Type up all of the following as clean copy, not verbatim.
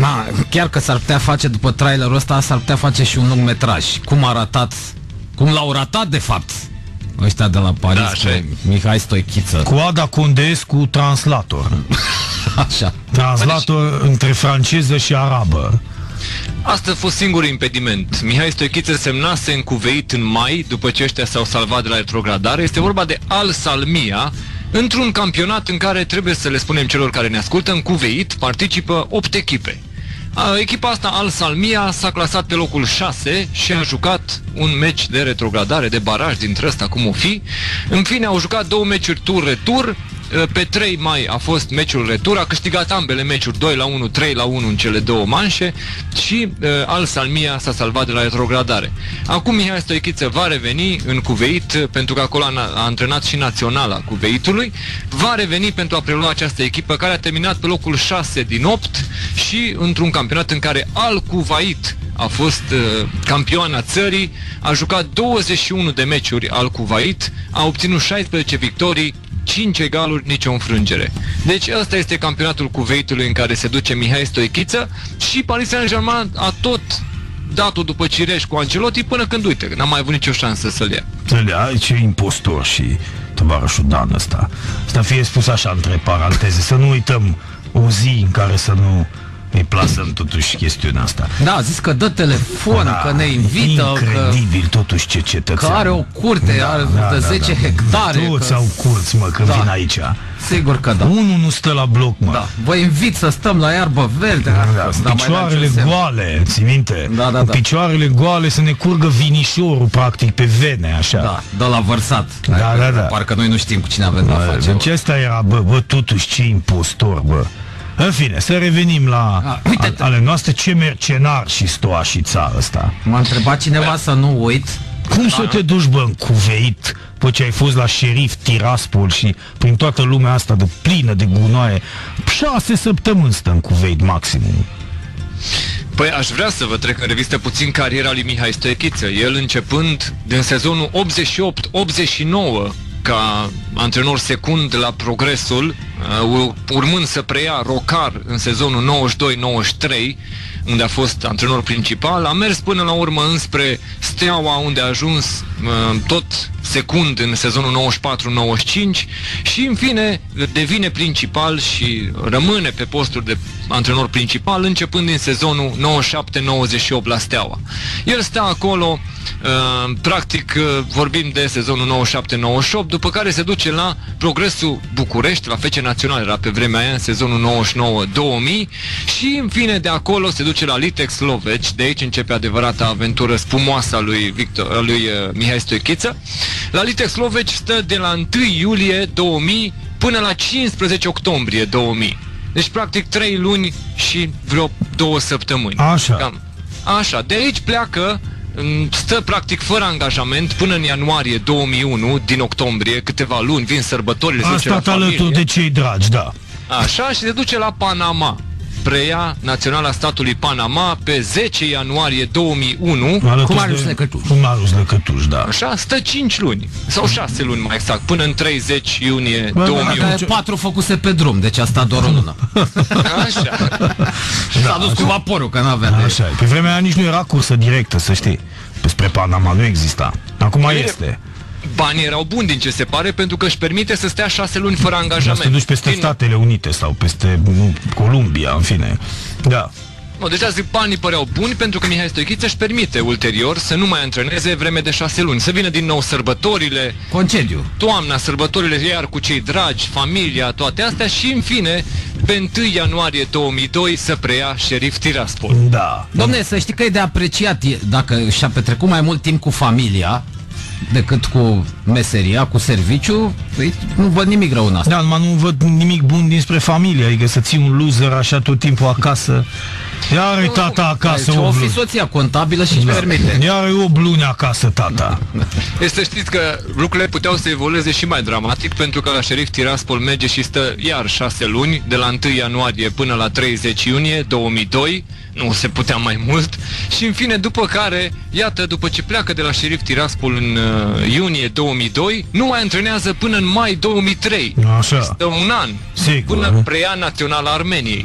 Chiar că s-ar putea face, după trailerul ăsta, s-ar putea face și un lung metraj. Cum l-au ratat, de fapt, ăștia de la Paris, Mihai Stoichiță. Cu Ada Condescu, translator. Așa. Translator între franceză și arabă. Asta a fost singurul impediment. Mihai Stoichiță semnase în Cuveit în mai, după ce ăștia s-au salvat de la retrogradare. Este vorba de Al Salmiya, într-un campionat în care, trebuie să le spunem celor care ne ascultă, în Cuveit participă 8 echipe. Echipa asta, Al Salmiya, s-a clasat pe locul 6 și a jucat un meci de retrogradare, de baraj dintre ăsta, cum o fi. În fine, au jucat 2 meciuri tur-retur. Pe 3 mai a fost meciul retur, a câștigat ambele meciuri 2-1, 3-1 în cele 2 manșe și Al Salmiya s-a salvat de la retrogradare. Acum Mihai Stoichiță va reveni în Cuveit, pentru că acolo a antrenat și naționala Cuveitului, va reveni pentru a prelua această echipă care a terminat pe locul 6 din 8 și într-un campionat în care Al Kuwait a fost campioana țării, a jucat 21 de meciuri Al Kuwait, a obținut 16 victorii, 5 egaluri, nicio înfrângere. Deci ăsta este campionatul Cuveitului în care se duce Mihai Stoichiță și Paris Saint-Germain a tot dat-o după cireș cu Ancelotti până când, uite, n-a mai avut nicio șansă să-l ia. Să-l ia, ce impostor și tovarășul Dan ăsta. Asta fie spus așa între paranteze, să nu uităm o zi în care să nu îi plasăm totuși chestiunea asta. Da, a zis că dă telefon, că ne invită. Incredibil totuși ce cetățean. Că are o curte, are de 10 hectare. Toți au curți, mă, când vin aici. Sigur că da. Unul nu stă la bloc, mă. Da. Vă invit să stăm la iarbă verde. Picioarele goale, ții minte? Da. Picioarele goale să ne curgă vinișorul, practic, pe vene, așa. Da, la vărsat. Da. Parcă noi nu știm cu cine avem de-a face. Deci ăsta era, bă, totuși, ce impostor, bă. În fine, să revenim la ale noastre, ce mercenar și stoașița ăsta. M-a întrebat cineva să nu uit. Cum să te duci, bă, în Cuveit, după ce ai fost la șerif Tiraspol și prin toată lumea asta de plină de gunoaie? 6 săptămâni stă în Cuveit maximum. Păi aș vrea să vă trec în revistă puțin cariera lui Mihai Stoichiță. El începând din sezonul 88-89 ca antrenor secund la Progresul, urmând să preia Rocar în sezonul 92-93, unde a fost antrenor principal, a mers până la urmă înspre Steaua, unde a ajuns tot secund în sezonul 94-95 și în fine devine principal și rămâne pe postul de antrenor principal începând din sezonul 97-98 la Steaua. El stă acolo, practic vorbim de sezonul 97-98, după care se duce la Progresul București, la FC Național, era pe vremea aia, în sezonul 99-2000 și în fine de acolo se duce la Litex Loveci, de aici începe adevărata aventură spumoasă a lui Mihai Stoichiță. La Litex Loveci stă de la 1 iulie 2000 până la 15 octombrie 2000. Deci practic 3 luni și vreo 2 săptămâni. Așa. Cam. Așa, de aici pleacă, stă practic fără angajament până în ianuarie 2001, din octombrie, câteva luni, vin sărbătorile, se duce la familie. A stat alături de cei dragi, da. Așa, și se duce la Panama. Preia naționala statului Panama pe 10 ianuarie 2001 cu Marius Lăcătuș, da. Așa, stă 5 luni sau 6 luni mai exact, până în 30 iunie 2001. 4 făcuse pe drum, deci a stat doar o lună. Așa. S-a dus cu vaporul, că n-avea. Așa, pe vremea aia nici nu era cursă directă, să știi. Spre Panama nu exista. Acum este. Banii erau buni, din ce se pare, pentru că își permite să stea 6 luni fără angajament. Să te duci peste Statele Unite sau peste Columbia, în fine. Da. Deja zic, banii păreau buni pentru că Mihai Stoichiță își permite ulterior să nu mai antreneze vreme de 6 luni. Să vină din nou sărbătorile, concediu, toamna, sărbătorile iar cu cei dragi, familia, toate astea și în fine, pe 1 ianuarie 2002 să preia șerif Tiraspol. Da. Dom'le, să știi că e de apreciat dacă și-a petrecut mai mult timp cu familia decât cu meseria, cu serviciu, nu văd nimic rău în asta. Da, numai nu văd nimic bun dinspre familie, adică să ții un loser așa tot timpul acasă. Iar e tata acasă. O fi soția contabilă și își permite. Iar e 8 luni acasă, tata. Să știți că lucrurile puteau să evolueze și mai dramatic, pentru că la șerif Tiraspol merge și stă iar 6 luni, de la 1 ianuarie până la 30 iunie 2002, nu se putea mai mult, și în fine, după care, iată, după ce pleacă de la șerif Tiraspol în iunie 2002, nu mai antrenează până în mai 2003. Așa. Stă un an, sigur, până preia naționala Armeniei.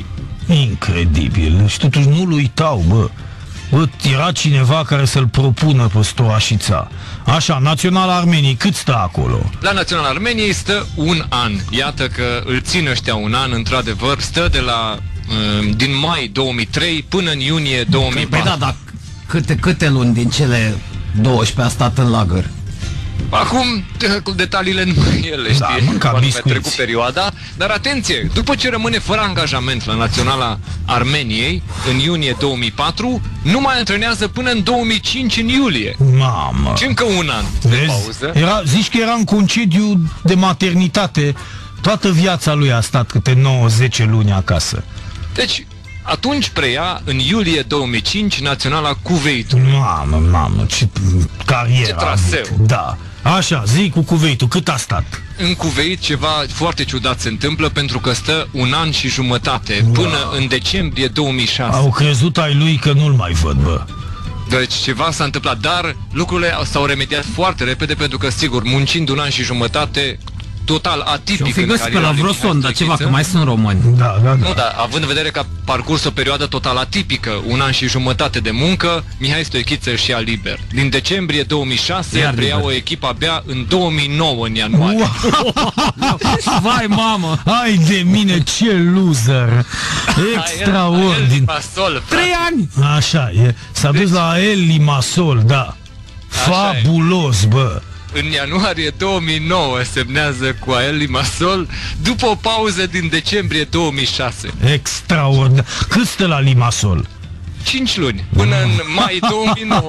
Incredibil. Și totuși nu-l uitau, bă. Bă, era cineva care să-l propună pe Stoașița. Așa, Naționala Armeniei, cât stă acolo? La Naționala Armeniei stă un an. Iată că îl țin ăștia un an, într-adevăr, stă de la din mai 2003 până în iunie 2004. Păi da, dar câte luni din cele 12 a stat în lagăr? Acum, cu detaliile nu el știe când a trecut perioada, dar atenție, după ce rămâne fără angajament la Naționala Armeniei, în iunie 2004, nu mai antrenează până în 2005, în iulie. Mamă! Și încă un an de pauză. Zici că era în concediu de maternitate, toată viața lui a stat câte 9-10 luni acasă. Deci, atunci preia, în iulie 2005, Naționala Kuveitului. Mamă, ce carieră. Ce traseu. Da. Așa, zi cu Kuveitul, cât a stat? În Kuveit ceva foarte ciudat se întâmplă, pentru că stă un an și jumătate, până în decembrie 2006. Au crezut ai lui că nu-l mai văd, bă. Deci ceva s-a întâmplat, dar lucrurile s-au remediat foarte repede, pentru că, sigur, muncind un an și jumătate, total atipic. Și-o fi găsit pe la vreo sondă ceva, că mai sunt români. Da. Nu, dar având în vedere că a parcurs o perioadă total atipică, un an și jumătate de muncă, Mihai Stoichiță își ia liber. Din decembrie 2006 preia o echipă abia în 2009, în ianuarie. Vai, mamă! Hai de mine, ce loser! Extraordinar! 3 ani! Așa e. S-a dus la El Limassol, da. Fabulos, bă! În ianuarie 2009 semnează cu AEL Limassol, după o pauză din decembrie 2006. Extraordinar. Cât stă la Limassol? 5 luni, până în mai 2009.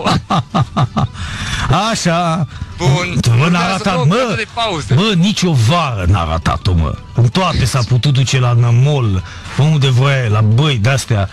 Așa. Bun. Bă, n-a ratat, bă, nicio vară n-a ratat-o, mă. În toate s-a putut duce la Nămol, unde voia, la băi de-astea.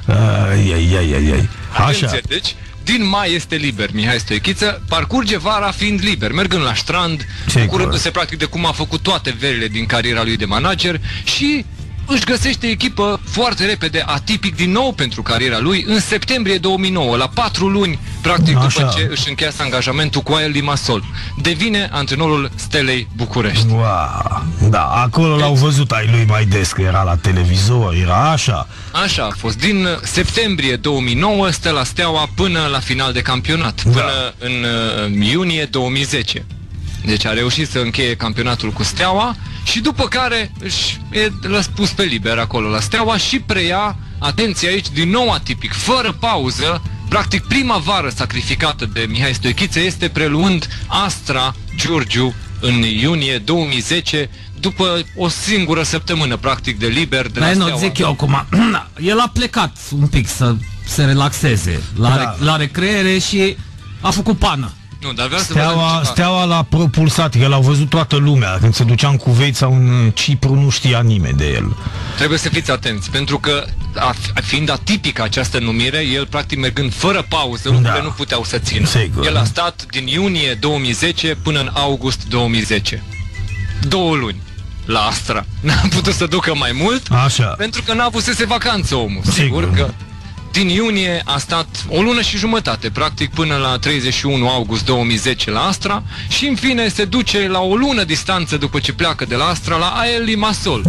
Așa. Deci, din mai este liber Mihai Stoichiță, parcurge vara fiind liber, mergând la strand, bucurându-se practic de cum a făcut toate verile din cariera lui de manager și își găsește echipă foarte repede, atipic din nou pentru cariera lui, în septembrie 2009, la 4 luni, practic după ce își încheiase angajamentul cu AEL Limassol. Devine antrenorul Stelei București. Wow. Da, acolo l-au văzut ai lui mai des, că era la televizor, era așa. Așa a fost. Din septembrie 2009 stă la Steaua până la final de campionat, până în iunie 2010. Deci a reușit să încheie campionatul cu Steaua și după care l-a pus pe liber acolo la Steaua și preia, atenție aici, din nou atipic, fără pauză, practic prima vară sacrificată de Mihai Stoichiță este preluând Astra Giurgiu în iunie 2010, după o singură săptămână practic de liber de la Steaua. Nu, zic eu acum, el a plecat un pic să se relaxeze la recreere și a făcut pană. Nu, dar Steaua l-a propulsat, că l-a văzut toată lumea. Când se ducea în Cuveit sau în Cipru, nu știa nimeni de el. Trebuie să fiți atenți, pentru că fiind atipică această numire, el practic mergând fără pauză, lucrurile nu puteau să țină. Sigur. El a stat din iunie 2010 până în august 2010. 2 luni la Astra. N-a putut să ducă mai mult, pentru că n-a avusese vacanță omul. Sigur că din iunie a stat o lună și jumătate, practic până la 31 august 2010 la Astra și în fine se duce la o lună distanță după ce pleacă de la Astra la AEL Limassol.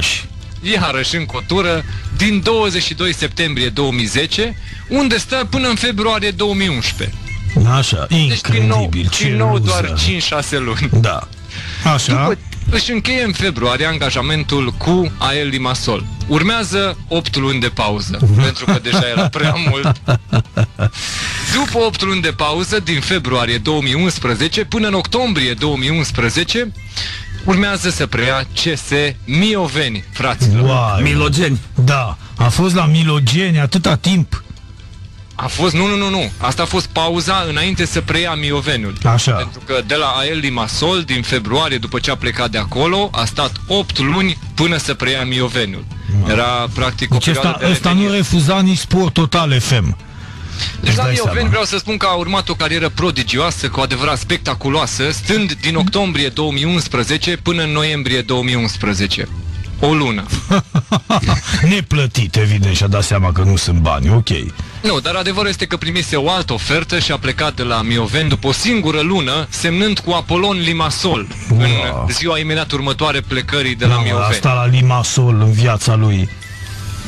Iarăși în cotură din 22 septembrie 2010, unde stă până în februarie 2011. Așa, incredibil. Deci din nou doar 5-6 luni. Da. Așa. După își încheie în februarie angajamentul cu AEL Limassol. Urmează 8 luni de pauză, pentru că deja era prea mult. După 8 luni de pauză, din februarie 2011 până în octombrie 2011, urmează să preia CS Mioveni, fraților. Wow. Milogeni. Da, a fost la Milogeni atâta timp. A fost, nu. Asta a fost pauza înainte să preia Mioveniul. Așa. Pentru că de la AEL Limassol, din februarie, după ce a plecat de acolo, a stat 8 luni până să preia Mioveniul. Era practic o perioadă de ăsta nu refuza nici Sport Total FM. Deci la Mioveni vreau să spun că a urmat o carieră prodigioasă, cu adevărat spectaculoasă, stând din octombrie 2011 până în noiembrie 2011. O lună. Neplătit, evident, și-a dat seama că nu sunt bani, ok. Nu, dar adevărul este că primise o altă ofertă și a plecat de la Mioveni după o singură lună, semnând cu Apolon Limassol, în ziua imediat următoare plecării de la Mioveni. Asta la Limassol în viața lui.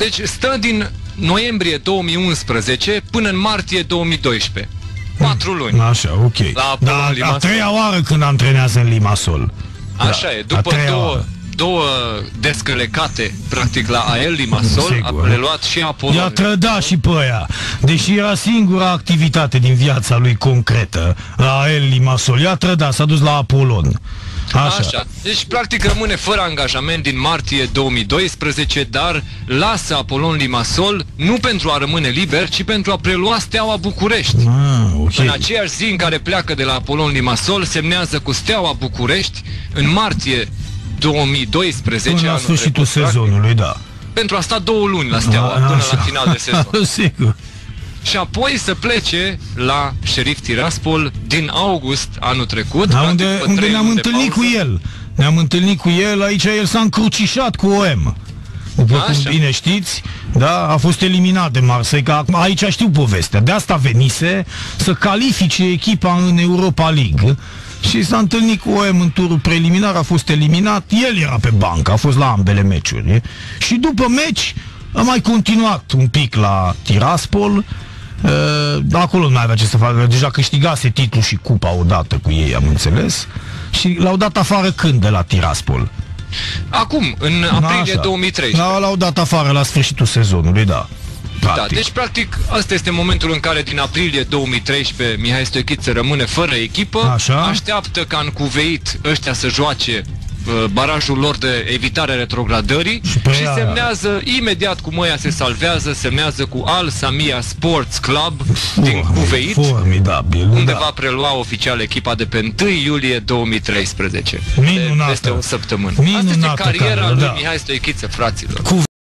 Deci stă din noiembrie 2011 până în martie 2012. 4 luni. Așa, ok. Dar a treia oară când antrenează în Limassol. Așa e, după două descălecate, practic, la AEL Limassol, a preluat și Apolon. I-a trădat și pe aia. Deși era singura activitate din viața lui concretă, la AEL Limassol, i-a trădat, s-a dus la Apolon. Așa. Deci, practic, rămâne fără angajament din martie 2012, dar lasă Apolon Limassol nu pentru a rămâne liber, ci pentru a prelua Steaua București. Okay. În aceeași zi în care pleacă de la Apolon Limassol, semnează cu Steaua București în martie 2012. Până la sfârșitul sezonului, da. Pentru a sta 2 luni la Steaua, până la final de sezon. Sigur. Și apoi să plece la Sheriff Tiraspol din august anul trecut. Unde ne-am întâlnit cu el. Ne-am întâlnit cu el, aici el s-a încrucișat cu OM. După cum bine știți, da, a fost eliminat de Marseille, că aici știu povestea. De asta venise să califice echipa în Europa League. Și s-a întâlnit cu OM în turul preliminar, a fost eliminat, el era pe bancă, a fost la ambele meciuri. Și după meci a mai continuat un pic la Tiraspol. Acolo nu mai avea ce să facă, deja câștigase titlul și cupa odată cu ei, am înțeles. Și l-au dat afară când de la Tiraspol? Acum, în aprilie 2013. L-au dat afară la sfârșitul sezonului, da. Da, deci practic asta este momentul în care din aprilie 2013 Mihai Stoichiță rămâne fără echipă. Așa. Așteaptă ca în Cuveit ăștia să joace barajul lor de evitare retrogradării și semnează imediat cum ăia se salvează, semnează cu Al Samia Sports Club din Cuveit, unde va prelua oficial echipa de pe 1 iulie 2013. Minunată. Peste o săptămână. Minunată. Asta este cariera lui Mihai Stoichiță, fraților.